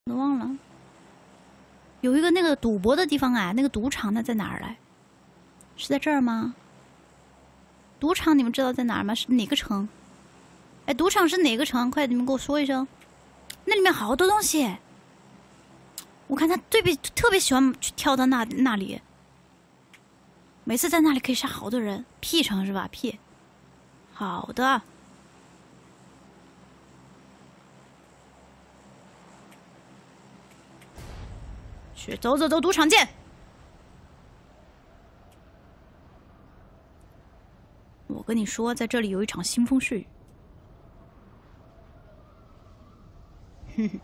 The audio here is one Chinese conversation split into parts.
我忘了。有一个那个赌博的地方啊，那个赌场那在哪儿来？是在这儿吗？赌场你们知道在哪儿吗？是哪个城？哎，赌场是哪个城？快，你们给我说一声。那里面好多东西。我看他特别喜欢去跳到那里，每次在那里可以杀好多人。P 城是吧 ？P。好的。去，走，赌场见。我跟你说，在这里有一场腥风血雨。哼哼。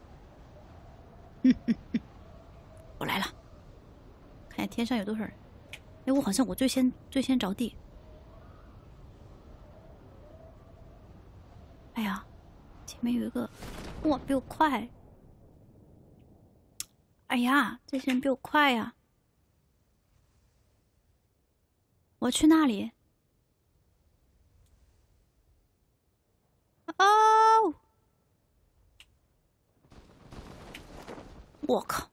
我来了，看见天上有多少人？哎，我好像最先着地。哎呀，前面有一个，哇，比我快！哎呀，这些人比我快呀！我去那里。哦！我靠！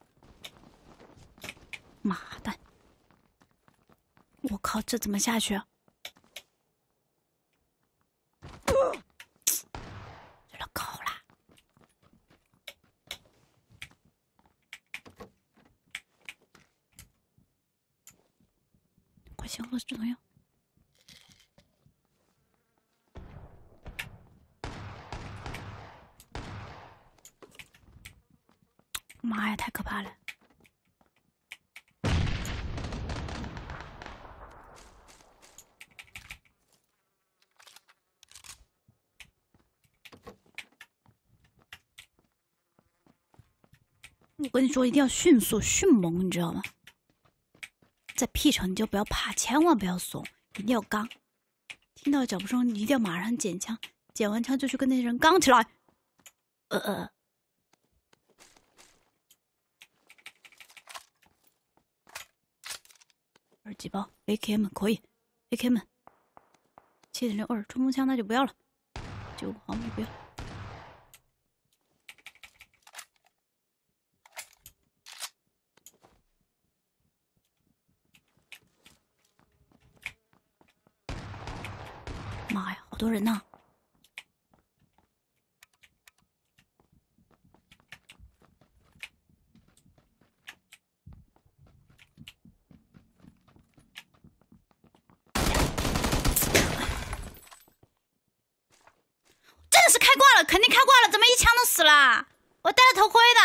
妈蛋！我靠，这怎么下去啊？这了靠啦！快行了，这怎么样？妈呀，太可怕了！我跟你说，一定要迅速迅猛，你知道吗？在 P 城你就不要怕，千万不要怂，一定要刚。听到脚步声，你一定要马上捡枪，捡完枪就去跟那些人刚起来。2级包 AKM 可以 ，AKM 7.62冲锋枪那就不要了，95毫米不要。妈呀，好多人呢！真的是开挂了，肯定开挂了，怎么一枪都死了？我戴了头盔